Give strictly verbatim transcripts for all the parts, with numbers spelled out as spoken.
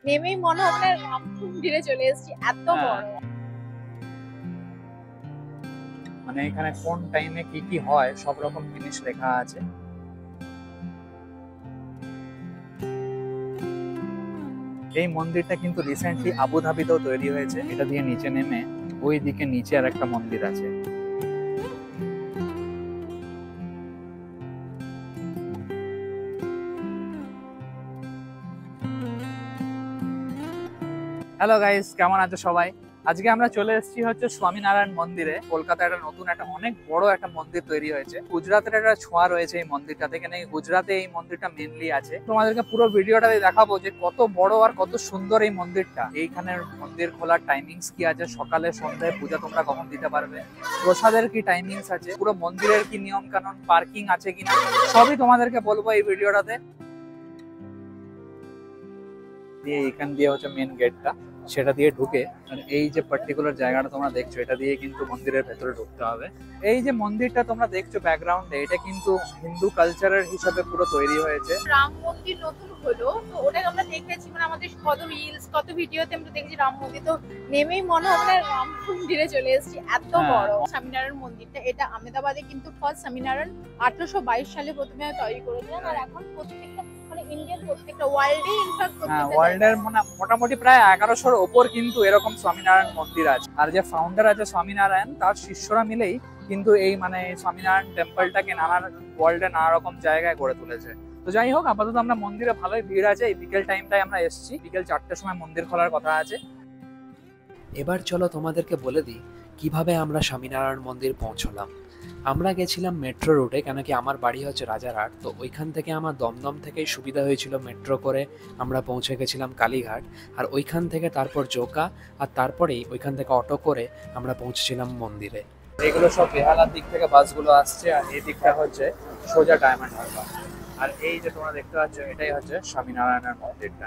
নেমেই মনে হবে না রাম মন্দিরে চলে এসেছি, এত বড়। মানে এখানে কোন টাইমে কি কি হয় সব রকম জিনিস লেখা আছে। এই মন্দিরটা কিন্তু রিসেন্টলি আবুধাবিতেও তৈরি হয়েছে। এটা দিয়ে নিচে নেমে ওই দিকে নিচে আর একটা মন্দির আছে। হ্যালো গাইস, কেমন আছো সবাই? আজকে আমরা চলে এসেছি হচ্ছে স্বামীনারায়ণ মন্দিরে। কলকাতায় একটা নতুন একটা অনেক বড় একটা মন্দির তৈরি হয়েছে। গুজরাতের একটা ছোঁয়া রয়েছে এই মন্দিরটাতে, এখানে গুজরাতে এই মন্দিরটা মেনলি আছে। তোমাদেরকে পুরো ভিডিওটাতে দেখাবো যে কত বড় আর কত সুন্দর এই মন্দিরটা। এইখানের মন্দির খোলার টাইমিংস কি আছে, সকালে সন্ধ্যায় পূজা তোমরা কখন দিতে পারবে, প্রসাদের কি টাইমিংস আছে, পুরো মন্দিরের কি নিয়ম কানুন, পার্কিং আছে কিনা, সবই তোমাদেরকে বলবো এই ভিডিওটাতে। দিয়ে এখান দিয়ে হচ্ছে মেন গেটটা, সেটা দিয়ে ঢুকে এই যে পার্টিকুলার জায়গাটা তোমরা দেখছো, এটা দিয়ে কিন্তু মন্দিরের ভেতরে ঢুকতে হবে। এই যে মন্দিরটা তোমরা দেখছো ব্যাকগ্রাউন্ডে, এটা কিন্তু হিন্দু কালচারের হিসাবে পুরো তৈরি হয়েছে। রাম মন্দির নতুন হলো, তো ওটা আমরা দেখেছি, মানে আমাদের কত রিলস কত ভিডিওতে আমরা দেখছি রাম মন্দির, তো নেমেই মনে হবে না রাম মন্দিরে চলে এসেছি, এত বড়। স্বামীনারায়ণ মন্দিরটা, এটা আহমেদাবাদে কিন্তু ফার্স্ট স্বামীনারায়ণ আঠারোশো বাইশ সালে প্রথমে তৈরি করেছিলেন। আর এখন প্রত্যেকটা মানে ইন্ডিয়ান প্রত্যেকটা ওয়ার্ল্ডে ইনফ্যাক্ট হ্যাঁ, ওয়ার্ল্ডের মোটামুটি প্রায় এগারোশোর ওপর কিন্তু এরকম স্বামীনারায়ণ মন্দির আছে। আর যে ফাউন্ডার আছে স্বামীনারায়ণ, তার শিষ্যরা মিলেই কিন্তু এই মানে স্বামীনারায়ণ টেম্পলটাকে নানা ওয়ার্ল্ডে নানা রকম জায়গায় গড়ে তুলেছে। তো যাই হোক, আপাতত আমরা মন্দিরে ভালোই ভিড় আছে। এই বিকেল টাইমটায় আমরা এসেছি, বিকেল চারটের সময় মন্দির খোলার কথা আছে। এবার চলো তোমাদেরকে বলে দিই কিভাবে আমরা স্বামীনারায়ণ মন্দির পৌঁছলাম। আমরা গেছিলাম মেট্রো রুটে, কেন কি আমার বাড়ি হচ্ছে রাজারহাট। তো ওইখান থেকে আমার দমদম থেকেই সুবিধা হয়েছিল, মেট্রো করে আমরা পৌঁছে গেছিলাম কালীঘাট। আর ওইখান থেকে তারপর জোকা, আর তারপরেই ওইখান থেকে অটো করে আমরা পৌঁছেছিলাম মন্দিরে। এগুলো সব বেহালার দিক থেকে বাসগুলো আসছে, আর এই দিকটা হচ্ছে সোজা ডায়মন্ড হারবার। আর এই যে তোমরা দেখতে পাচ্ছ, এটাই হচ্ছে স্বামীনারায়ণের মন্দিরটা।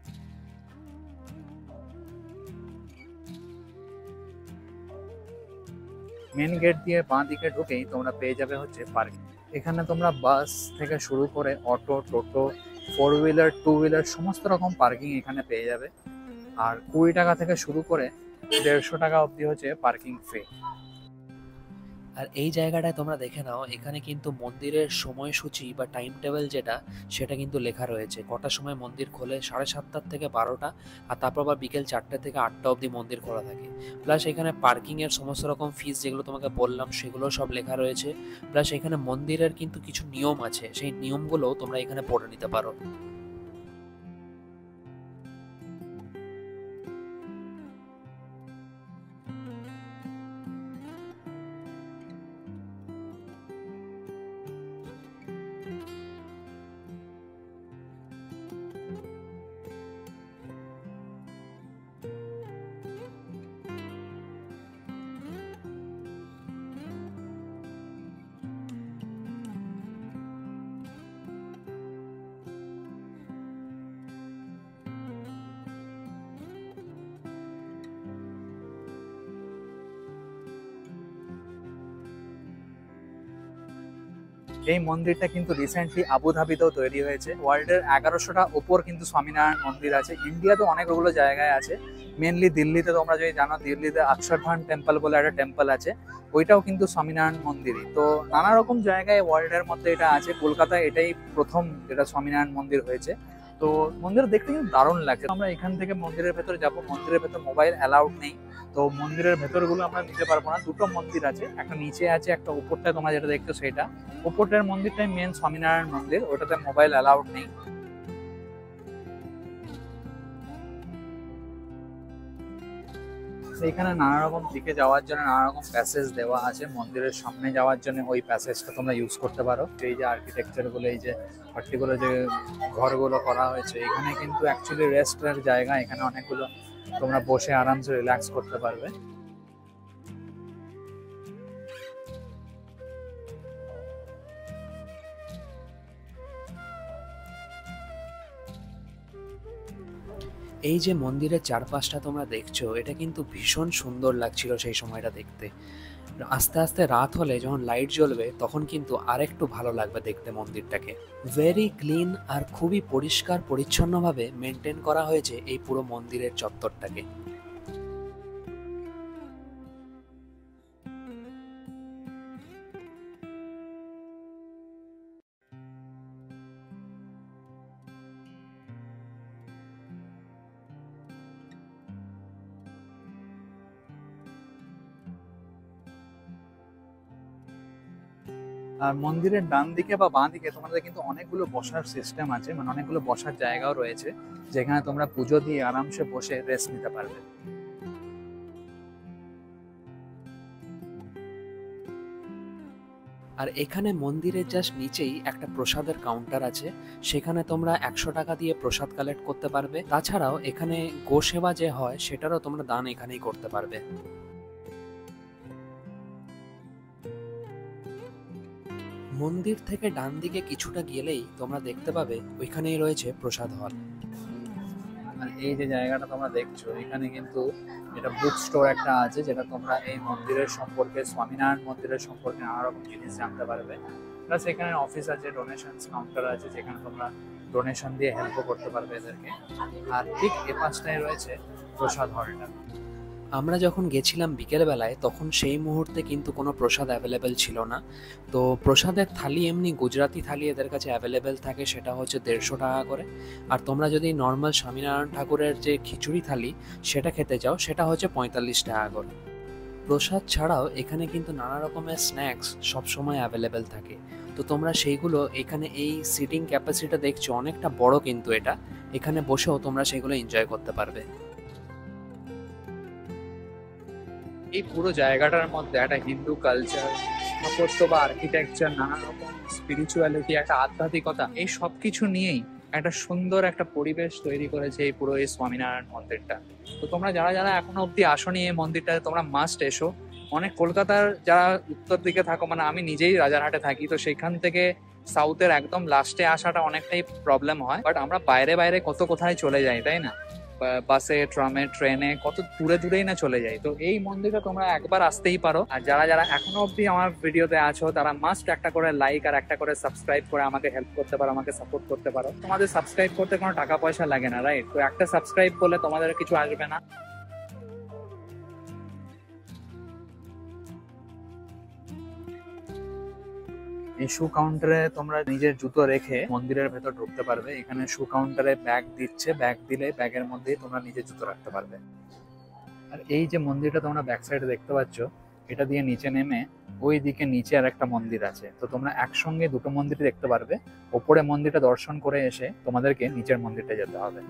মেন গেট দিয়ে বাঁ দিকে ঢুকেই তোমরা পেয়ে যাবে হচ্ছে পার্কিং। এখানে তোমরা বাস থেকে শুরু করে auto, toto, four wheeler, two wheeler সমস্ত রকম পার্কিং এখানে পেয়ে যাবে। আর কুড়ি টাকা থেকে শুরু করে দেড়শো টাকা অবধি হচ্ছে পার্কিং ফি। আর এই জায়গাটায় তোমরা দেখে নাও, এখানে কিন্তু মন্দিরের সময়সূচি বা টাইম টেবিল যেটা, সেটা কিন্তু লেখা রয়েছে। কটার সময় মন্দির খোলে, সাড়ে সাতটার থেকে বারোটা, আর তারপর আবার বিকেল চারটে থেকে আটটা অবধি মন্দির খোলা থাকে। প্লাস এখানে পার্কিংয়ের সমস্ত রকম ফিস যেগুলো তোমাকে বললাম, সেগুলো সব লেখা রয়েছে। প্লাস এখানে মন্দিরের কিন্তু কিছু নিয়ম আছে, সেই নিয়মগুলো তোমরা এখানে পড়ে নিতে পারো। এই মন্দিরটা কিন্তু রিসেন্টলি আবুধাবিতেও তৈরি হয়েছে। ওয়ার্ল্ডের এগারোশোটা ওপর কিন্তু স্বামীনারায়ণ মন্দির আছে। ইন্ডিয়াতে অনেকগুলো জায়গায় আছে, মেনলি দিল্লিতে তোমরা যদি জানো, দিল্লিতে অক্ষরধাম টেম্পল বলে একটা টেম্পল আছে, ওইটাও কিন্তু স্বামীনারায়ণ মন্দিরই। তো নানা রকম জায়গায় ওয়ার্ল্ডের মধ্যে এটা আছে। কলকাতায় এটাই প্রথম যেটা স্বামীনারায়ণ মন্দির হয়েছে। তো মন্দির দেখতে কিন্তু দারুণ লাগছে। আমরা এখান থেকে মন্দিরের ভেতরে যাব। মন্দিরের ভেতর মোবাইল অ্যালাউড নেই, তো মন্দিরের ভেতরগুলো আমরা নিতে পারবো না। দুটো মন্দির আছে, একটা নিচে আছে, একটা উপরটায় তোমরা যেটা দেখছো সেটা। উপরটার মন্দিরটাই মেন স্বামীনারায়ণ মন্দির, ওটাতে মোবাইল অ্যালাউড নেই। এখানে নানা রকম দিকে যাওয়ার জন্য নানা রকম প্যাসেজ দেওয়া আছে। মন্দিরের সামনে যাওয়ার জন্য ওই প্যাসেজটা তোমরা ইউজ করতে পারো। এই যে আর্কিটেকচার গুলো, এই যে পার্টিকুলার যে ঘরগুলো করা হয়েছে, এখানে কিন্তু অ্যাকচুয়ালি রেস্টের জায়গা। এখানে অনেকগুলো তোমরা বসে আরামসে রিল্যাক্স করতে পারবে। এই যে মন্দিরের চারপাশটা তোমরা দেখছো, এটা কিন্তু ভীষণ সুন্দর লাগছিল সেই সময়টা দেখতে। আস্তে আস্তে রাত হলে যখন লাইট জ্বলবে তখন কিন্তু আরেকটু ভালো লাগবে দেখতে মন্দিরটাকে। ভেরি ক্লিন আর খুবই পরিষ্কার পরিচ্ছন্নভাবে মেনটেন করা হয়েছে এই পুরো মন্দিরের চত্বরটাকে। আর মন্দিরের ডান দিকে বা বাঁ দিকে তোমাদের কিন্তু অনেকগুলো বসার সিস্টেম আছে, মানে অনেকগুলো বসার জায়গাও রয়েছে যেখানে তোমরা পুজো দিয়ে আরামসে বসে রেস্ট নিতে পারবে। আর এখানে মন্দিরের জাস্ট নিচেই একটা প্রসাদের কাউন্টার আছে, সেখানে তোমরা একশো টাকা দিয়ে প্রসাদ কালেক্ট করতে পারবে। তাছাড়াও এখানে গোসেবা যে হয় সেটারও তোমরা দান এখানেই করতে পারবে। মন্দির থেকে ডান দিকে কিছুটা গেলেই তোমরা দেখতে পাবে ওইখানেই রয়েছে প্রসাদ হল। আর এই যে জায়গাটা তোমরা দেখছো এখানে কিন্তু এটা বুক স্টোর একটা আছে, যেটা তোমরা এই মন্দিরের সম্পর্কে, স্বামীনারায়ণ মন্দিরের সম্পর্কে নানা রকম জিনিস জানতে পারবে। প্লাস এখানে অফিস আছে, ডোনেশন কাউন্টার আছে, যেখানে তোমরা ডোনেশন দিয়ে হেল্পও করতে পারবে এদেরকে। আর ঠিক এ পাশটায় রয়েছে প্রসাদ হলটা। আমরা যখন গেছিলাম বিকেলবেলায় তখন সেই মুহূর্তে কিন্তু কোনো প্রসাদ অ্যাভেলেবেল ছিল না। তো প্রসাদের থালি এমনি গুজরাটি থালি এদের কাছে অ্যাভেলেবেল থাকে, সেটা হচ্ছে দেড়শো টাকা করে। আর তোমরা যদি নর্মাল স্বামীনারায়ণ ঠাকুরের যে খিচুড়ি থালি সেটা খেতে চাও সেটা হচ্ছে পঁয়তাল্লিশ টাকা করে। প্রসাদ ছাড়াও এখানে কিন্তু নানা রকমের স্ন্যাক্স সবসময় অ্যাভেলেবেল থাকে। তো তোমরা সেইগুলো এখানে, এই সিটিং ক্যাপাসিটি দেখছো অনেকটা বড়, কিন্তু এটা এখানে বসেও তোমরা সেগুলো এনজয় করতে পারবে। এই পুরো জায়গাটার মধ্যে একটা হিন্দু কালচার, স্থাপত্য বা আর্কিটেকচার, নানা রকম স্পিরিচুয়ালিটি, একটা আধ্যাত্মিকতা, এই সবকিছু নিয়েই একটা সুন্দর একটা পরিবেশ তৈরি করেছে এই পুরো এই স্বামীনারায়ণ মন্দিরটা। তো তোমরা যারা যারা এখনো অব্দি আসনি এই মন্দিরটাতে, তোমরা মাস্ট এসো। অনেক কলকাতার যারা উত্তর দিকে থাকো, মানে আমি নিজেই রাজারহাটে থাকি, তো সেখান থেকে সাউথের একদম লাস্টে আসাটা অনেকটাই প্রবলেম হয়। বাট আমরা বাইরে বাইরে কত কোথায় চলে যাই, তাই না? বাসে, ট্রামে, ট্রেনে কত দূরে দূরেই না চলে যাই। তো এই মন্দিরে তোমরা একবার আসতেই পারো। আর যারা যারা এখনো অব্দি আমার ভিডিওতে আছো তারা মাস্ট একটা করে লাইক আর একটা করে সাবস্ক্রাইব করে আমাকে হেল্প করতে পারো, আমাকে সাপোর্ট করতে পারো। তোমাদের সাবস্ক্রাইব করতে কোনো টাকা পয়সা লাগে না, রাইট? তো একটা সাবস্ক্রাইব করলে তোমাদের কিছু আসবে না। এই শু কাউন্টারে তোমরা নিজের জুতো রেখে মন্দিরের ভেতর ঢুকতে পারবে। এখানে শু কাউন্টারে ব্যাগ দিচ্ছে, ব্যাগ দিলে ব্যাগের মধ্যেই তোমরা নিজের জুতো রাখতে পারবে। আর এই যে মন্দিরটা তোমরা ব্যাক সাইডে দেখতে পাচ্ছ, এটা দিয়ে নিচে নেমে ওই দিকে নিচে আর একটা মন্দির আছে। তো তোমরা একসঙ্গে দুটো মন্দির দেখতে পারবে। ওপরে মন্দিরটা দর্শন করে এসে তোমাদেরকে নিচের মন্দিরটা যেতে হবে।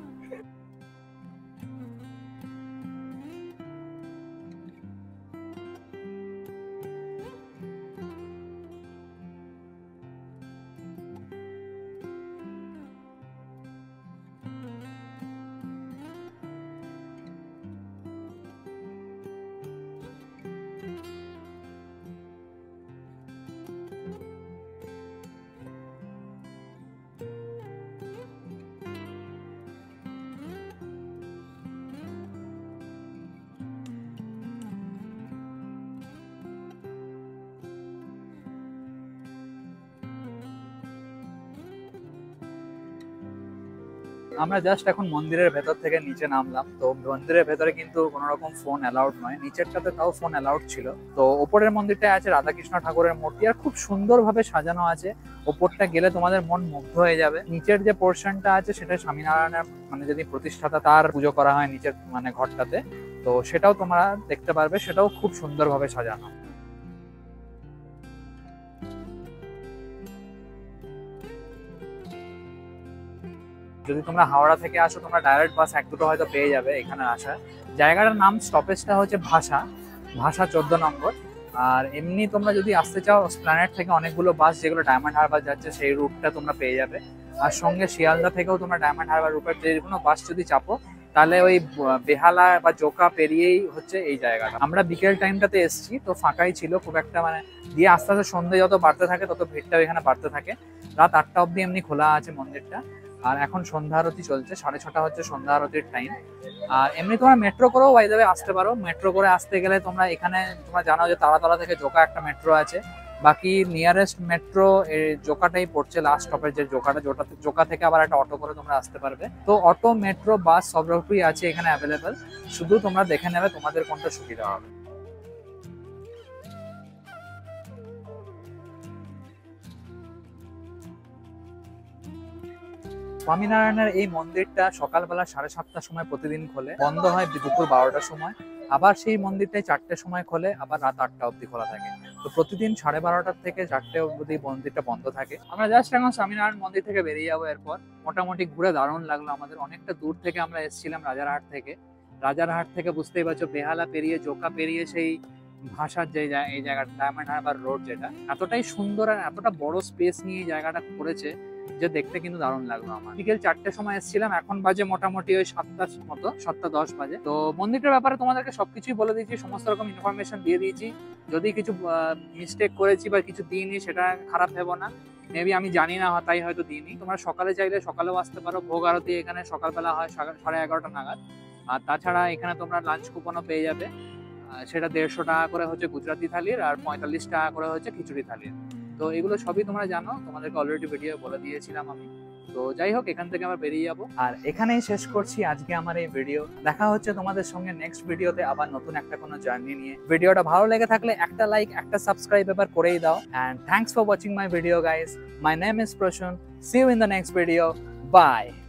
আমরা জাস্ট এখন মন্দিরের ভেতর থেকে নিচে নামলাম। তো মন্দিরের ভেতরে কিন্তু কোনো রকম ফোন অ্যালাউড নয়, নিচেরটাতে তাও ফোন অ্যালাউড ছিল। তো ওপরের মন্দিরটায় আছে রাধাকৃষ্ণ ঠাকুরের মূর্তি, আর খুব সুন্দরভাবে সাজানো আছে। ওপরটা গেলে তোমাদের মন মুগ্ধ হয়ে যাবে। নিচের যে পোর্শনটা আছে সেটা স্বামীনারায়ণের, মানে যদি প্রতিষ্ঠাতা তার পুজো করা হয় নিচের মানে ঘরটাতে, তো সেটাও তোমরা দেখতে পারবে। সেটাও খুব সুন্দরভাবে সাজানো। যদি তোমরা হাওড়া থেকে আসো, তোমরা ডাইরেক্ট বাস এক দুটো হয়তো পেয়ে যাবে এখানে আসার। জায়গাটার নাম, স্টপেজটা হচ্ছে ভাষা, ভাষা চোদ্দ নম্বর। আর এমনি তোমরা যদি আসতে চাও, স্প্ল্যানেড থেকে অনেকগুলো বাস যেগুলো ডায়মন্ড হারবার যাচ্ছে সেই রুটটা তোমরা পেয়ে যাবে। আর সঙ্গে শিয়ালদা থেকেও তোমরা ডায়মন্ড হারবার রুটের যে কোনো বাস যদি চাপো, তাহলে ওই বেহালা বা জোকা পেরিয়েই হচ্ছে এই জায়গাটা। আমরা বিকেল টাইমটাতে এসছি, তো ফাঁকাই ছিল খুব একটা, মানে দিয়ে আস্তে আস্তে সন্ধ্যে যত বাড়তে থাকে তত ভিড়টাও এখানে বাড়তে থাকে। রাত আটটা অবধি এমনি খোলা আছে মন্দিরটা। আর এখন সন্ধ্যা আরতি চলছে, সাড়ে ছটা হচ্ছে সন্ধ্যা আরতির টাইম। আর এমনি তোমরা মেট্রো করেও বাই দ্য ওয়ে আসতে পারো। মেট্রো করে আসতে গেলে তোমরা এখানে তোমরা জানো যে তারাতলা থেকে জোকা একটা মেট্রো আছে, বাকি নিয়ারেস্ট মেট্রো এই জোকাটাই পড়ছে, লাস্ট স্টপের যে জোকাটা, জোটা জোকা থেকে আবার একটা অটো করে তোমরা আসতে পারবে। তো অটো, মেট্রো, বাস সব রকমই আছে এখানে অ্যাভেলেবেল, শুধু তোমরা দেখে নেবে তোমাদের কোনটা সুবিধা হবে। স্বামীনারায়ণের এই মন্দিরটা সকালবেলা সাড়ে সাতটার সময় প্রতিদিন খোলে, বন্ধ হয় দুপুর বারোটার সময়। আবার সেই মন্দিরটাই চারটের সময় খোলে, আবার রাত আটটা অবধি খোলা থাকে। তো প্রতিদিন সাড়ে বারোটার থেকে চারটে অবধি মন্দিরটা বন্ধ থাকে। আমরা জাস্ট এখন স্বামীনারায়ণ মন্দির থেকে বেরিয়ে যাবো। এরপর মোটামুটি ঘুরে দারুণ লাগলো আমাদের, অনেকটা দূর থেকে আমরা এসেছিলাম রাজারহাট থেকে। রাজারহাট থেকে বুঝতেই পারছো বেহালা পেরিয়ে জোকা পেরিয়ে সেই ভাষার যে এই জায়গাটা ডায়মন্ড হারবার রোড, যেটা এতটাই সুন্দর আর এতটা বড় স্পেস নিয়ে এই জায়গাটা করেছে যে দেখতে কিন্তু দারুণ লাগলো আমার। বিকেল চারটের সময় এসেছিলাম, এখন বাজে মোটামুটি ওই সাতটার মতো, সাতটা দশ বাজে। তো মন্দিরটার ব্যাপারে তোমাদেরকে সবকিছুই বলে দিয়েছি, সমস্ত রকম ইনফরমেশন দিয়ে দিয়েছি। যদি কিছু মিস্টেক করেছি বা কিছু দিইনি সেটা খারাপ ভেবো না, মেবি আমি জানি না তাই হয়তো দিইনি। তোমরা সকালে চাইলে সকালেও আসতে পারো, ভোগ আরতি এখানে সকালবেলা হয় সাড়ে এগারোটা নাগাদ। আর তাছাড়া এখানে তোমরা লাঞ্চ কুপনও পেয়ে যাবে, সেটা দেড়শো টাকা করে হচ্ছে গুজরাটি থালির, আর পঁয়তাল্লিশ টাকা করে হচ্ছে খিচুড়ি থালির। তো এগুলো সবই তোমরা জানো, তোমাদেরকে অলরেডি ভিডিও বলে দিয়েছিলাম আমি। তো যাই হোক, এখান থেকে আমরা বেরিয়ে যাবো, আর এখানেই শেষ করছি আজকে আমার এই ভিডিও। দেখা হচ্ছে তোমাদের সঙ্গে নেক্সট ভিডিওতে আবার নতুন একটা কোনো জার্নি নিয়ে। ভিডিওটা ভালো লেগে থাকলে একটা লাইক, একটা সাবস্ক্রাইব এবার করেই দাও। And thanks for watching my video guys. My name is Prasun. See you in the next video. By.